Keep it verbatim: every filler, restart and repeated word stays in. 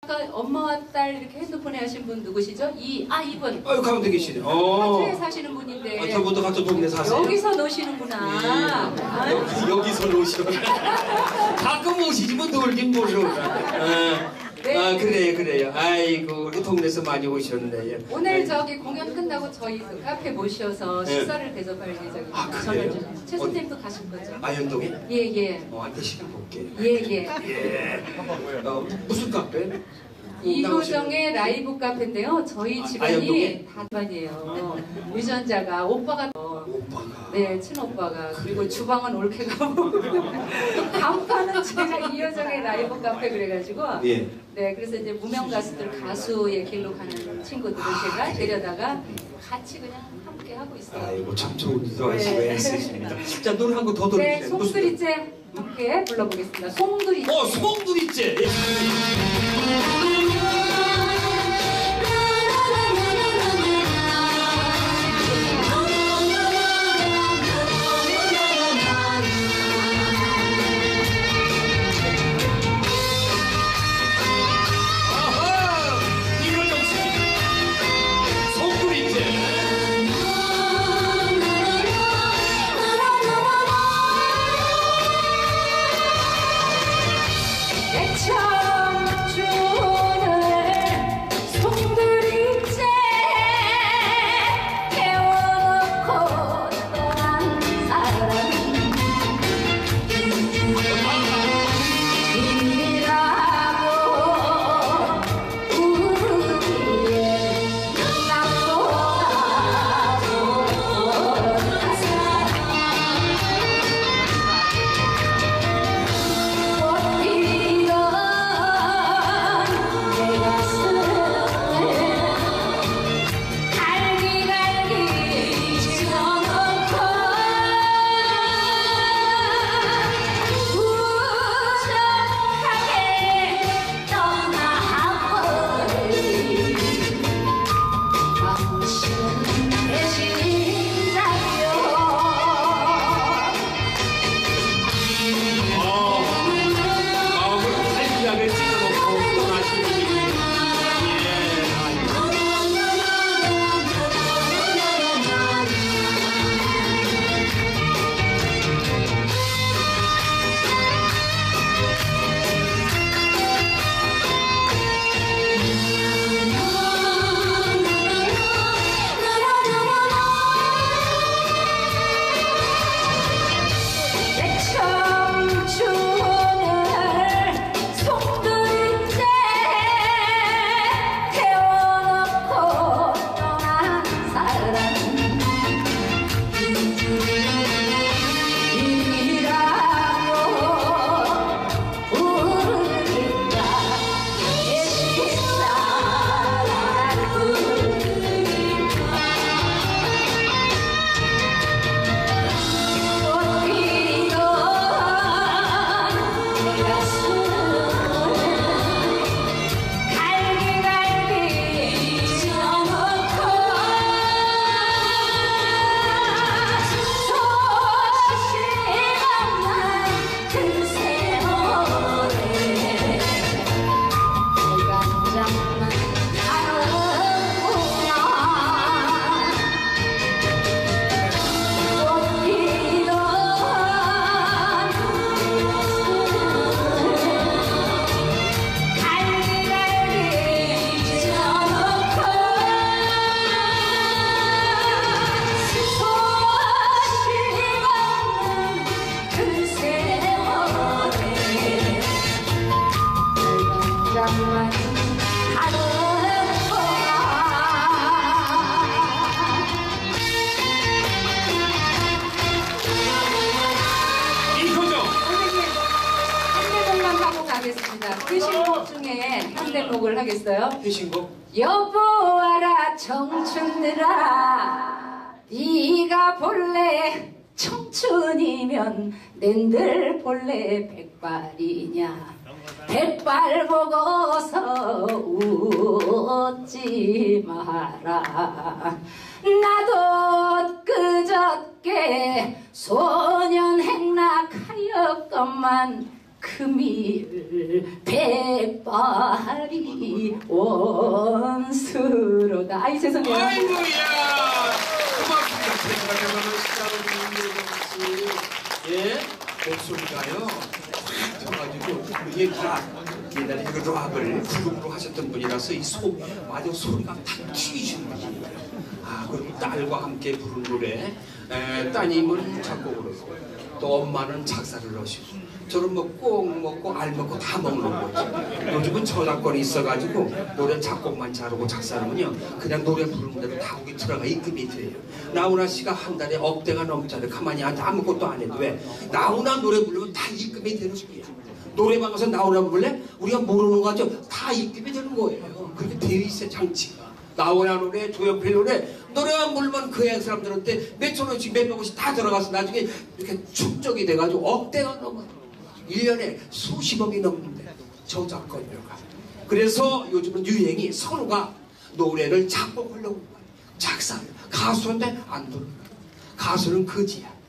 아까 엄마와 딸 이렇게 핸드폰에 하신 분 누구시죠? 이, 아, 이분. 아유, 가운데 계시네. 어. 파주에 사시는 분인데. 아, 저분도 같은 동네 사세요? 여기서 노시는구나. 예. 여기, 여기서 노시는 가끔 오시지만 놀긴 모르나. 아, 네. 아, 그래요, 그래요. 아이고, 우리 동네에서 많이 오셨네. 오늘 아이고. 저기 공연 끝나고 저희 그 카페 모셔서 네. 식사를 대접할 예정입니다. 아, 그래요? 최선생님도 가실 거죠? 아현동에? 예, 예. 어, 한테 시간 볼게요. 예, 예. 예. 어, 무슨 카페? 이효정의 라이브 카페인데요. 저희 아, 집안이 아현동에? 다 집안이에요. 유전자가 오빠가 오빠가. 네, 친오빠가. 그리고 주방은 올케가 간판은 제가 이효정의 라이브 카페 그래가지고 예. 네, 그래서 이제 무명 가수들 가수의 길로 가는 친구들을 제가 데려다가 같이 그냥 함께 하고 있어요. 아이고, 참 좋은 일도 하시고 네. 애쓰십니다. 자, 노래 한 곡 더 네, 들어주세요. 송두리째 함께 불러보겠습니다. 송두리째. 어, 송두리째. 예. 회신곡 중에 한 대목을 하겠어요. 회신곡? 여보와라 청춘들아, 네가 본래 청춘이면 낸들 본래 백발이냐. 백발 보고서 웃지 마라. 나도 그저께 소년 행락하였건만 그 금일 백발이 원수로다. 아이 죄송해요. 아이고야 고맙습니다. 예 목소리가요 저가지고 이게 다 옛날에 그 락을 그룹으로 하셨던 분이라서 이 소 맞아 소리가 탁 튀기시는 분이에요. 아 그리고 딸과 함께 부른 노래 에, 따님은 작곡을 하고 또 엄마는 작사를 하시고 저는 뭐 꼭 먹고 알 먹고 다 먹는 거지. 요즘은 저작권이 있어가지고 노래 작곡만 잘하고 작사하면요 그냥 노래 부르는 대로 다 거기 들어가 임금이 돼요. 나훈아 씨가 한 달에 억대가 넘잖아요. 가만히 앉아 아무것도 안 해도 왜 나훈아 노래 부르면 다 입금이 되는 거야. 노래방 가서 나훈아 부를래? 우리가 모르는 거죠. 다 입금이 되는 거예요. 그렇게 되어 있어요 장치가. 나훈아 노래, 조용필 노래, 노래만 부르면 그 애 사람들한테 몇천 원씩 몇백 원씩 다 들어가서 나중에 이렇게 축적이 돼가지고 억대가 넘어. 일 년에 수십억이 넘는데 저작권료가. 그래서 요즘은 유행이 선우가 노래를 작곡하려고 작사 가수인데 안 부르는 거야. 가수는 거지야.